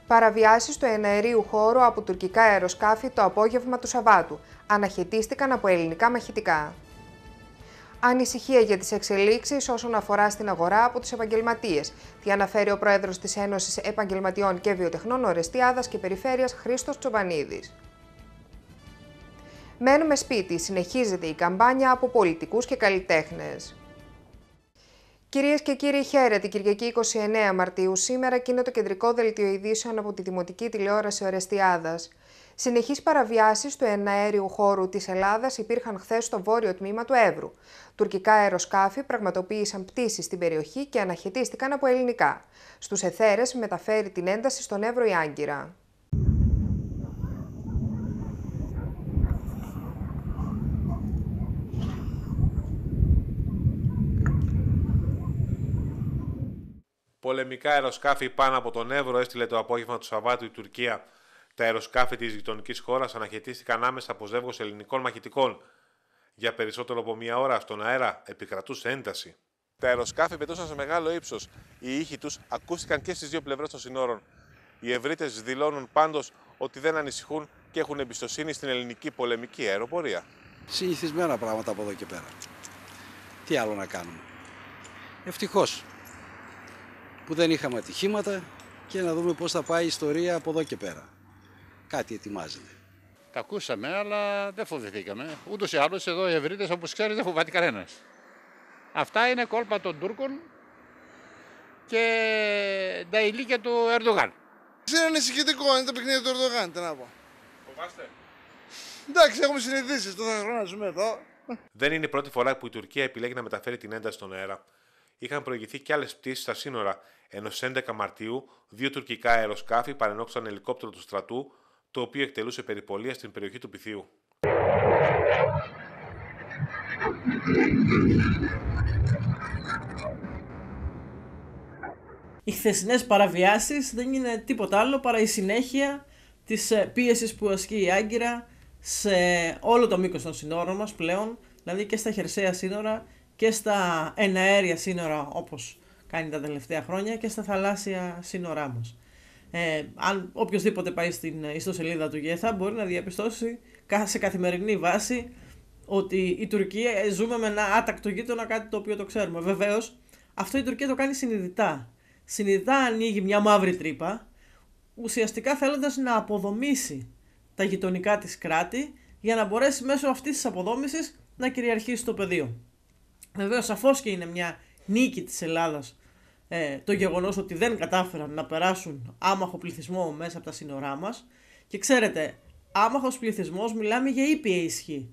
Παραβιάσεις του εναερίου χώρου από τουρκικά αεροσκάφη το απόγευμα του Σαββάτου αναχαιτίστηκαν από ελληνικά μαχητικά. Ανησυχία για τις εξελίξεις όσον αφορά στην αγορά από τους επαγγελματίες. Τι αναφέρει ο πρόεδρος της Ένωσης Επαγγελματιών και Βιοτεχνών Ορεστιάδας και Περιφέρειας Χρήστος Τσοβανίδης. Μένουμε σπίτι. Συνεχίζεται η καμπάνια από πολιτικούς και καλλιτέχνες. Κυρίες και κύριοι, χαίρετε. Κυριακή 29 Μαρτίου σήμερα και είναι το κεντρικό δελτίο ειδήσεων από τη Δημοτική Τηλεόραση Ορεστιάδας. Συνεχείς παραβιάσεις του εναέριου χώρου της Ελλάδας υπήρχαν χθες στο βόρειο τμήμα του Εύρου. Τουρκικά αεροσκάφη πραγματοποίησαν πτήσεις στην περιοχή και αναχαιτίστηκαν από ελληνικά. Στους εθέρες μεταφέρει την ένταση στον Εύρο η Άγκυρα. Πολεμικά αεροσκάφη πάνω από τον Εύρο έστειλε το απόγευμα του Σαββάτου η Τουρκία. Τα αεροσκάφη της γειτονικής χώρας αναχαιτίστηκαν άμεσα από ζεύγος ελληνικών μαχητικών. Για περισσότερο από μία ώρα στον αέρα επικρατούσε ένταση. Τα αεροσκάφη πετούσαν σε μεγάλο ύψος. Οι ήχοι τους ακούστηκαν και στις δύο πλευρές των συνόρων. Οι ευρύτες δηλώνουν πάντως ότι δεν ανησυχούν και έχουν εμπιστοσύνη στην ελληνική πολεμική αεροπορία. Συνηθισμένα πράγματα από εδώ και πέρα. Τι άλλο να κάνουμε. Ευτυχώς που δεν είχαμε ατυχήματα και να δούμε πώς θα πάει η ιστορία από εδώ και πέρα. Κάτι ετοιμάζεται. Τα ακούσαμε, αλλά δεν φοβηθήκαμε. Ούτως ή άλλως εδώ οι ευρύτες, όπως ξέρεις, δεν φοβάται κανένας. Αυτά είναι κόλπα των Τούρκων και τα ηλίκια του Ερντογάν. Είναι ανησυχητικό, είναι το παιχνίδι του Ερντογάν, τι να πω. Φοβάστε? Εντάξει, έχουμε συνηθίσει τόσα χρόνια να ζούμε εδώ. Δεν είναι η πρώτη φορά που η Τουρκία επιλέγει να μεταφέρει την ένταση στον αέρα. Είχαν προηγηθεί και άλλες πτήσεις στα σύνορα, ενώ στις 11 Μαρτίου δύο τουρκικά αεροσκάφη παρενόχλησαν ελικόπτερο του στρατού, το οποίο εκτελούσε περιπολία στην περιοχή του Πυθίου. Οι χθεσινές παραβιάσεις δεν είναι τίποτα άλλο παρά η συνέχεια της πίεσης που ασκεί η Άγκυρα σε όλο το μήκος των συνόρων μας πλέον, δηλαδή και στα χερσαία σύνορα και στα εναέρια σύνορα όπως κάνει τα τελευταία χρόνια και στα θαλάσσια σύνορά μας. Αν οποιοδήποτε πάει στην ιστοσελίδα του ΓΕΘΑ μπορεί να διαπιστώσει σε καθημερινή βάση ότι η Τουρκία ζούμε με ένα άτακτο γείτονα, κάτι το οποίο το ξέρουμε. Βεβαίως αυτό η Τουρκία το κάνει συνειδητά. Συνειδητά ανοίγει μια μαύρη τρύπα, ουσιαστικά θέλοντας να αποδομήσει τα γειτονικά της κράτη για να μπορέσει μέσω αυτής της αποδόμησης να κυριαρχήσει το πεδίο. Βεβαίως σαφώς και είναι μια νίκη της Ελλάδας το γεγονός ότι δεν κατάφεραν να περάσουν άμαχο πληθυσμό μέσα από τα σύνορά μας. Και ξέρετε, άμαχος πληθυσμός μιλάμε για ήπια ισχύ.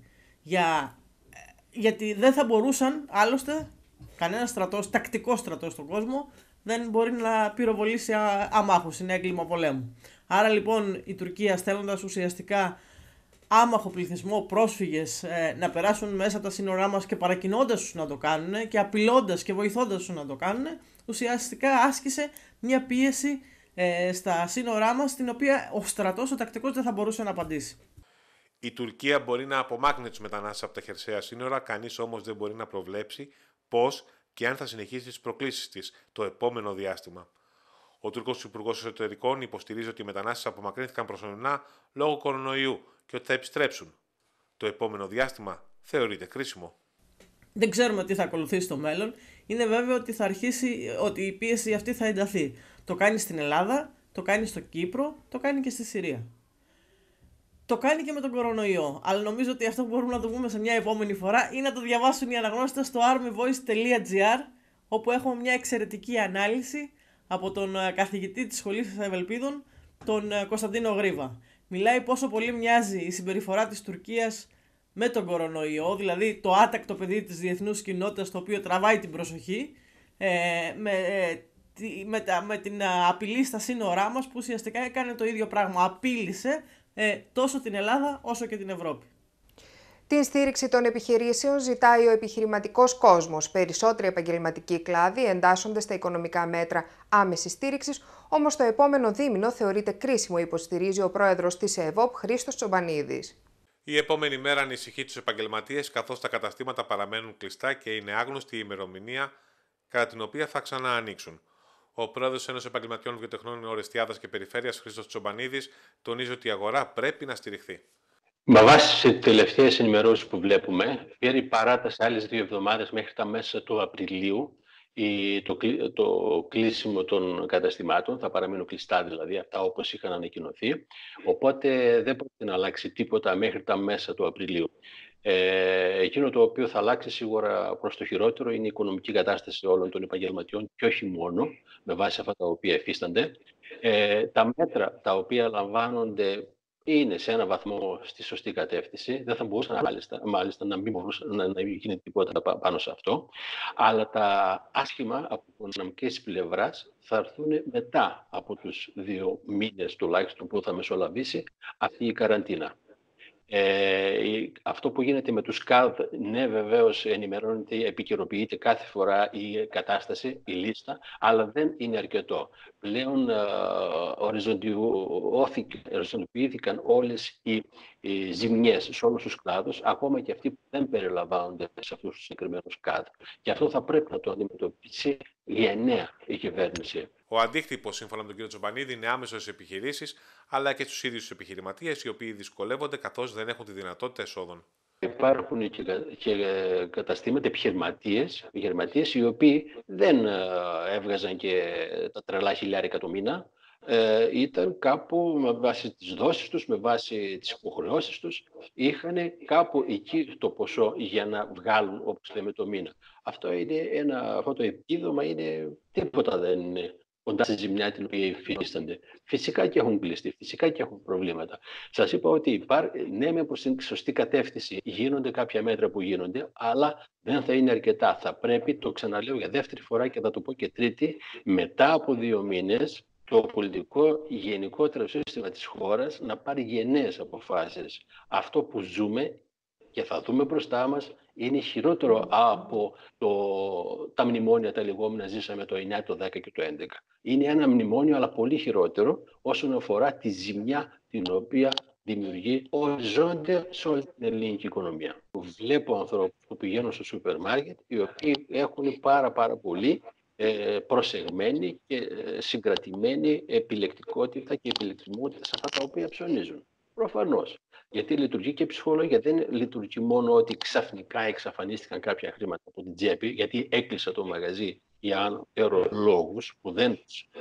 Γιατί δεν θα μπορούσαν, άλλωστε, κανένα στρατός, τακτικό στρατός στον κόσμο, δεν μπορεί να πυροβολήσει αμάχους, είναι έγκλημα πολέμου. Άρα λοιπόν η Τουρκία, στέλνοντας ουσιαστικά άμαχο πληθυσμό, πρόσφυγες να περάσουν μέσα από τα σύνορά μας και παρακινώντας τους να το κάνουν και απειλώντας και βοηθώντας τους να το κάνουν, ουσιαστικά άσκησε μια πίεση στα σύνορά μας, την οποία ο στρατός, ο τακτικός, δεν θα μπορούσε να απαντήσει. Η Τουρκία μπορεί να απομάκρυνε τους μετανάστες από τα χερσαία σύνορα, κανείς όμως δεν μπορεί να προβλέψει πώς και αν θα συνεχίσει τις προκλήσεις της το επόμενο διάστημα. Ο Τούρκος Υπουργός Εσωτερικών υποστηρίζει ότι οι μετανάστες απομακρύνθηκαν προσωρινά λόγω κορονοϊού και ότι θα επιστρέψουν. Το επόμενο διάστημα θεωρείται κρίσιμο. Δεν ξέρουμε τι θα ακολουθήσει στο μέλλον. Είναι βέβαιο ότι θα αρχίσει, ότι η πίεση αυτή θα ενταθεί. Το κάνει στην Ελλάδα, το κάνει στο Κύπρο, το κάνει και στη Συρία. Το κάνει και με τον κορονοϊό. Αλλά νομίζω ότι αυτό μπορούμε να το πούμε σε μια επόμενη φορά ή να το διαβάσουν οι αναγνώστες στο armyvoice.gr, όπου έχουμε μια εξαιρετική ανάλυση από τον καθηγητή της Σχολής Ευελπίδων, τον Κωνσταντίνο Γρίβα. Μιλάει πόσο πολύ μοιάζει η συμπεριφορά της Τουρκίας με τον κορονοϊό, δηλαδή το άτακτο παιδί της διεθνούς κοινότητας, το οποίο τραβάει την προσοχή, με την απειλή στα σύνορά μας, που ουσιαστικά έκανε το ίδιο πράγμα. Απείλησε τόσο την Ελλάδα όσο και την Ευρώπη. Την στήριξη των επιχειρήσεων ζητάει ο επιχειρηματικός κόσμος. Περισσότεροι επαγγελματικοί κλάδοι εντάσσονται στα οικονομικά μέτρα άμεσης στήριξης, όμως το επόμενο δίμηνο θεωρείται κρίσιμο, υποστηρίζει ο πρόεδρος της ΕΕΒΟΠ, Χρήστος Τσοβανίδης. Η επόμενη μέρα ανησυχεί τους επαγγελματίες, καθώς τα καταστήματα παραμένουν κλειστά και είναι άγνωστη η ημερομηνία κατά την οποία θα ξανά ανοίξουν. Ο πρόεδρος Ένωσης Επαγγελματιών Βιοτεχνών Ορεστιάδας και Περιφέρειας, Χρήστος Τσομπανίδης, τονίζει ότι η αγορά πρέπει να στηριχθεί. Με βάση τις τελευταίες ενημερώσεις που βλέπουμε, πήρε η παράταση άλλες 2 εβδομάδες μέχρι τα μέσα του Απριλίου. Το κλείσιμο των καταστημάτων θα παραμείνουν κλειστά, δηλαδή αυτά όπως είχαν ανακοινωθεί. Οπότε δεν πρόκειται να αλλάξει τίποτα μέχρι τα μέσα του Απριλίου. Εκείνο το οποίο θα αλλάξει σίγουρα προς το χειρότερο είναι η οικονομική κατάσταση όλων των επαγγελματιών και όχι μόνο με βάση αυτά τα οποία εφίστανται. Τα μέτρα τα οποία λαμβάνονται είναι σε έναν βαθμό στη σωστή κατεύθυνση. Δεν θα μπορούσαν μάλιστα να μην γίνει τίποτα πάνω σε αυτό. Αλλά τα άσχημα από οικονομικής πλευράς θα έρθουν μετά από τους 2 μήνες τουλάχιστον που θα μεσολαβήσει αυτή η καραντίνα. Αυτό που γίνεται με τους ΚΑΔ, ναι, βεβαίως ενημερώνεται, επικαιροποιείται κάθε φορά η κατάσταση, η λίστα, αλλά δεν είναι αρκετό. Πλέον οριζοντιοποιήθηκαν όλες οι ζημιές σε όλους τους κλάδους, ακόμα και αυτοί που δεν περιλαμβάνονται σε αυτούς τους συγκεκριμένους ΚΑΔ. Και αυτό θα πρέπει να το αντιμετωπίσει γενναία η κυβέρνηση. Ο αντίκτυπος, σύμφωνα με τον κύριο Τσομπανίδη, είναι άμεσος στις επιχειρήσεις, αλλά και στους ίδιους τους επιχειρηματίες, οι οποίοι δυσκολεύονται καθώς δεν έχουν τη δυνατότητα εσόδων. Υπάρχουν και καταστήματα επιχειρηματίες οι οποίοι δεν έβγαζαν και τα τρελά χιλιάρικα το μήνα. Ήταν κάπου με βάση τις δόσεις τους, με βάση τις υποχρεώσεις τους, είχαν κάπου εκεί το ποσό για να βγάλουν, όπως λέμε, το μήνα. Αυτό το επίδομα είναι τίποτα, δεν είναι κοντά στη ζημιά την οποία υφίστανται. Φυσικά και έχουν κλειστεί, φυσικά και έχουν προβλήματα. Σας είπα ότι ναι, με προς την σωστή κατεύθυνση γίνονται κάποια μέτρα που γίνονται, αλλά δεν θα είναι αρκετά. Θα πρέπει, το ξαναλέω για δεύτερη φορά και θα το πω και τρίτη, μετά από 2 μήνες, το πολιτικό γενικότερο σύστημα της χώρας να πάρει γενναίες αποφάσεις. Αυτό που ζούμε και θα δούμε μπροστά μας είναι χειρότερο από τα μνημόνια τα λεγόμενα ζήσαμε το 9, το 10 και το 11. Είναι ένα μνημόνιο, αλλά πολύ χειρότερο όσον αφορά τη ζημιά την οποία δημιουργεί οριζόντια σε όλη την ελληνική οικονομία. Βλέπω ανθρώπους που πηγαίνουν στο σούπερ μάρκετ, οι οποίοι έχουν πάρα πολύ προσεγμένη και συγκρατημένη επιλεκτικότητα και επιλεκτιμότητα σε αυτά τα οποία ψωνίζουν. Προφανώς. Γιατί λειτουργεί και ψυχολογία. Δεν λειτουργεί μόνο ότι ξαφνικά εξαφανίστηκαν κάποια χρήματα από την τσέπη, γιατί έκλεισα το μαγαζί για λόγους που δεν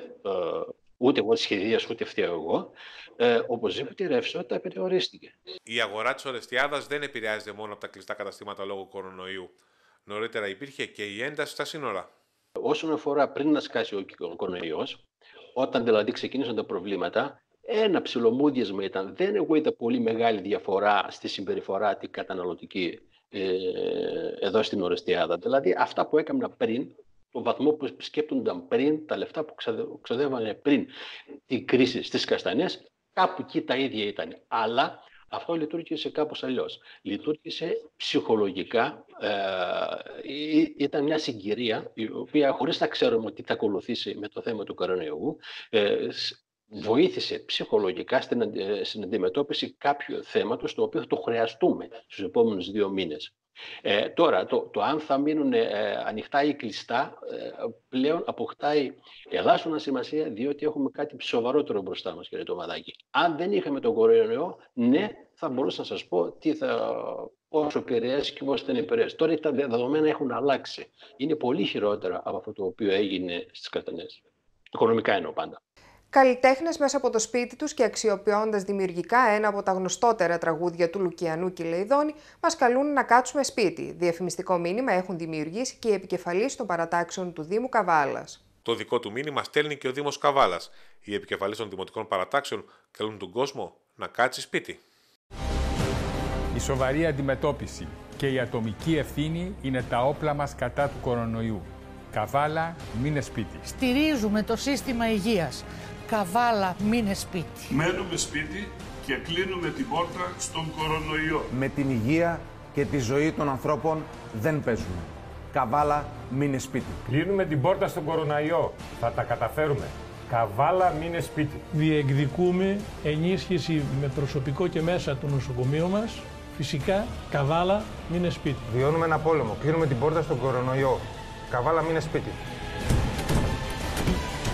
ούτε εγώ σχεδίασα ούτε φταίω εγώ. Οπωσδήποτε η ρευστότητα περιορίστηκε. Η αγορά της Ορεστιάδας δεν επηρεάζεται μόνο από τα κλειστά καταστήματα λόγω κορονοϊού. Νωρίτερα υπήρχε και η ένταση στα σύνορα. Όσον αφορά πριν να σκάσει ο κορονοϊός, όταν δηλαδή ξεκίνησαν τα προβλήματα, ένα ψιλομούδιασμα ήταν. Δεν είδα πολύ μεγάλη διαφορά στη συμπεριφορά την καταναλωτική εδώ στην Ορεστιάδα. Δηλαδή αυτά που έκανα πριν, το βαθμό που σκέπτονταν πριν, τα λεφτά που ξοδεύανε πριν την κρίση στις καστανές, κάπου εκεί τα ίδια ήταν. Αλλά αυτό λειτουργήσε κάπως αλλιώς. Λειτουργήσε ψυχολογικά. Ήταν μια συγκυρία η οποία, χωρίς να ξέρουμε τι θα ακολουθήσει με το θέμα του κορονοϊού, βοήθησε ψυχολογικά στην αντιμετώπιση κάποιου θέματος το οποίο θα το χρειαστούμε στους επόμενους 2 μήνες. Τώρα, το αν θα μείνουν ανοιχτά ή κλειστά πλέον αποκτάει ελάχιστη σημασία, διότι έχουμε κάτι σοβαρότερο μπροστά μας, κύριε Τομαδάκη. Αν δεν είχαμε τον κορονοϊό, ναι, θα μπορούσα να σας πω πόσο επηρεάζει και πώς δεν επηρεάζει. Τώρα τα δεδομένα έχουν αλλάξει. Είναι πολύ χειρότερα από αυτό το οποίο έγινε στις Καστανές. Οικονομικά εννοώ πάντα. Καλλιτέχνες μέσα από το σπίτι τους και αξιοποιώντας δημιουργικά ένα από τα γνωστότερα τραγούδια του Λουκιανού Κιλεϊδόνη, μας καλούν να κάτσουμε σπίτι. Διαφημιστικό μήνυμα έχουν δημιουργήσει και οι επικεφαλείς των παρατάξεων του Δήμου Καβάλας. Το δικό του μήνυμα στέλνει και ο Δήμος Καβάλας. Οι επικεφαλείς των δημοτικών παρατάξεων καλούν τον κόσμο να κάτσει σπίτι. Η σοβαρή αντιμετώπιση και η ατομική ευθύνη είναι τα όπλα μας κατά του κορονοϊού. Καβάλα, μείνε σπίτι. Στηρίζουμε το σύστημα υγείας. Καβάλα, μείνε σπίτι. Μένουμε σπίτι και κλείνουμε την πόρτα στον κορονοϊό. Με την υγεία και τη ζωή των ανθρώπων δεν παίζουμε. Καβάλα, μείνε σπίτι. Κλείνουμε την πόρτα στον κορονοϊό. Θα τα καταφέρουμε. Καβάλα, μείνε σπίτι. Διεκδικούμε ενίσχυση με προσωπικό και μέσα του νοσοκομείου μας. Φυσικά, Καβάλα, μείνε σπίτι. Βιώνουμε ένα πόλεμο. Κλείνουμε την πόρτα στον κορονοϊό. Καβάλα, μείνε σπίτι.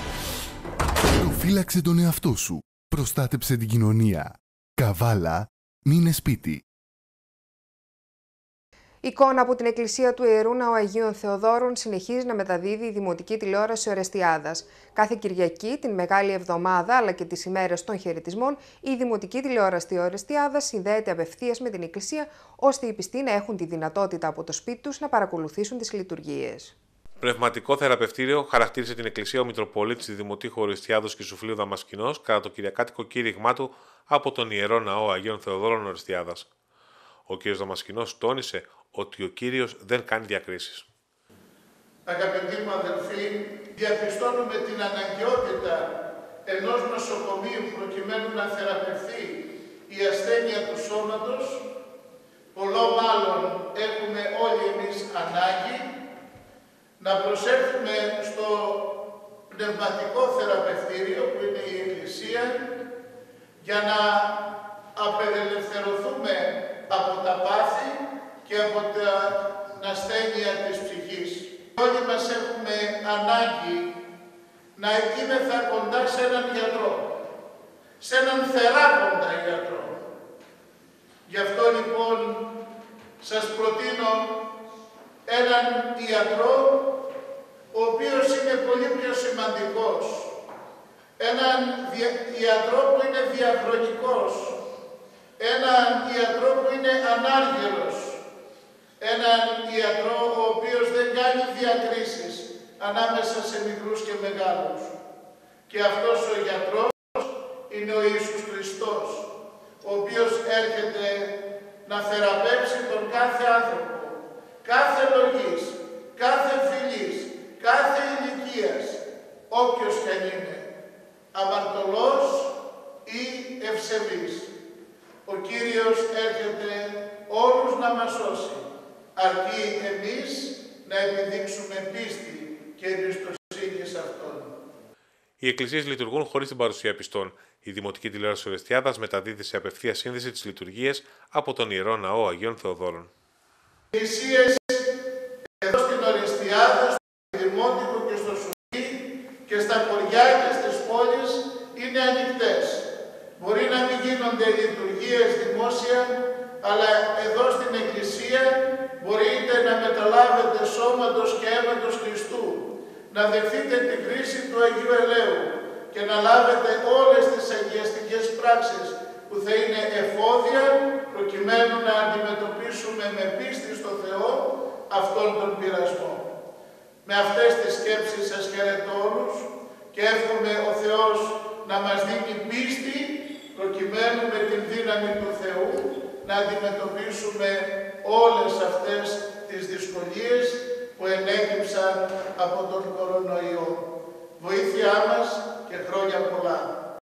Φύλαξε τον εαυτό σου. Προστάτεψε την κοινωνία. Καβάλα, μείνε σπίτι. Εικόνα από την εκκλησία του Ιερού Ναού Αγίων Θεοδόρων συνεχίζει να μεταδίδει η Δημοτική Τηλεόραση Ορεστιάδας. Κάθε Κυριακή, την Μεγάλη Εβδομάδα αλλά και τις ημέρες των χαιρετισμών, η Δημοτική Τηλεόραση Ορεστιάδας συνδέεται απευθείας με την εκκλησία, ώστε οι πιστοί να έχουν τη δυνατότητα από το σπίτι τους να παρακολουθήσουν τις λειτουργίες. Πνευματικό θεραπευτήριο χαρακτήρισε την εκκλησία ο Μητροπολίτης της Δημοτήχου Ορεστιάδος και Σουφλίου Δαμασκηνός κατά το κυριακάτικο κήρυγμά του από τον Ιερό Ναό Αγίων Θεοδόρων Ορεστιάδας. Ο κ. Δαμασκηνός τόνισε ότι ο Κύριος δεν κάνει διακρίσεις. Αγαπητοί μου αδελφοί, διαπιστώνουμε την αναγκαιότητα ενός νοσοκομείου προκειμένου να θεραπευθεί η ασθένεια του σώματος. Πολλό μάλλον έχουμε όλοι εμείς ανάγκη να προσέλθουμε στο πνευματικό θεραπευτήριο που είναι η Εκκλησία για να απελευθερωθούμε από τα πάθη και από την ασθένεια της ψυχής. Όλοι μας έχουμε ανάγκη να είμαστε κοντά σε έναν γιατρό, σε έναν θεράποντα γιατρό. Γι' αυτό λοιπόν σας προτείνω έναν ιατρό ο οποίος είναι πολύ πιο σημαντικός. Έναν ιατρό που είναι διαχρονικός. Έναν ιατρό που είναι ανάργυρος. Έναν ιατρό ο οποίος δεν κάνει διακρίσεις ανάμεσα σε μικρούς και μεγάλους. Και αυτός ο γιατρός είναι ο Ιησούς Χριστός, ο οποίος έρχεται να θεραπεύσει τον κάθε άνθρωπο, κάθε λογής, κάθε φυλής, κάθε ηλικίας, όποιος και αν είναι, αμαρτωλός ή ευσεβής. Ο Κύριος έρχεται όλους να μας σώσει, αρκεί εμείς να επιδείξουμε πίστη και εμπιστοσύνη σε Αυτόν. Οι εκκλησίες λειτουργούν χωρίς την παρουσία πιστών. Η Δημοτική Τηλεόραση Ορεστιάδας μεταδίδει σε απευθεία σύνδεση τις λειτουργίες από τον Ιερό Ναό Αγίων Θεοδόρων. Οι εκκλησίες εδώ στην Ορεστιάδα, στο Δημότικο και στο Σουφλί και στα χωριά και στις πόλεις είναι ανοιχτές. Μπορεί να μην γίνονται λειτουργίες δημόσια, αλλά εδώ στην Εκκλησία μπορείτε να μεταλάβετε σώματος και αίματος Χριστού, να δεχτείτε την χρήση του Αγίου Ελαίου και να λάβετε όλες τις αγιαστικές πράξεις που θα είναι εφόδια προκειμένου να αντιμετωπίσουμε με πίστη στο Θεό αυτόν τον πειρασμό. Με αυτές τις σκέψεις σας χαιρετώ όλους και εύχομαι ο Θεός να μας δίνει πίστη προκειμένου με την δύναμη του Θεού να αντιμετωπίσουμε όλες αυτές τις δυσκολίες που ενέκυψαν από τον κορονοϊό. Βοήθειά μας και χρόνια πολλά.